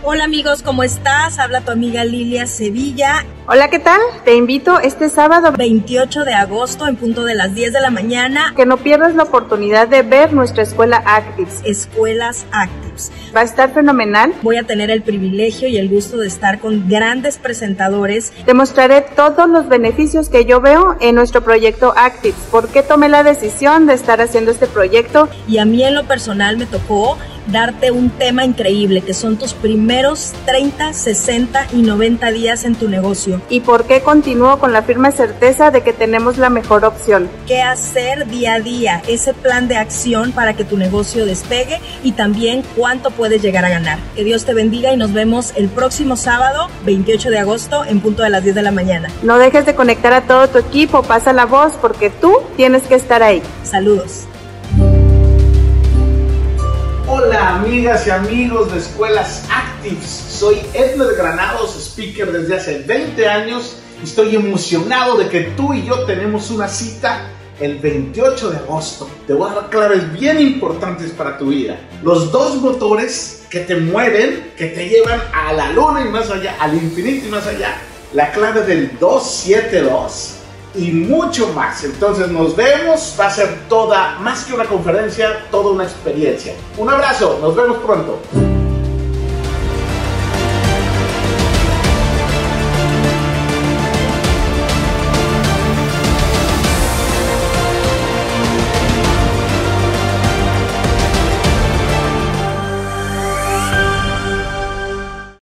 Hola amigos, ¿cómo estás? Habla tu amiga Lilia Sevilla. Hola, ¿qué tal? Te invito este sábado 28 de agosto en punto de las 10 de la mañana. Que no pierdas la oportunidad de ver nuestra escuela Actives. Escuelas Actives. Va a estar fenomenal. Voy a tener el privilegio y el gusto de estar con grandes presentadores. Te mostraré todos los beneficios que yo veo en nuestro proyecto Actives. ¿Por qué tomé la decisión de estar haciendo este proyecto? Y a mí en lo personal me tocó darte un tema increíble, que son tus primeros 30, 60 y 90 días en tu negocio. ¿Y por qué continúo con la firme certeza de que tenemos la mejor opción? ¿Qué hacer día a día? Ese plan de acción para que tu negocio despegue y también cuánto puedes llegar a ganar. Que Dios te bendiga y nos vemos el próximo sábado, 28 de agosto, en punto de las 10 de la mañana. No dejes de conectar a todo tu equipo, pasa la voz porque tú tienes que estar ahí. Saludos. Hola amigas y amigos de Escuelas Actives, soy Edler Granados, speaker desde hace 20 años y estoy emocionado de que tú y yo tenemos una cita el 28 de agosto. Te voy a dar claves bien importantes para tu vida. Los dos motores que te mueven, que te llevan a la luna y más allá, al infinito y más allá. La clave del 272 y mucho más. Entonces nos vemos, va a ser toda, más que una conferencia, toda una experiencia. Un abrazo, nos vemos pronto.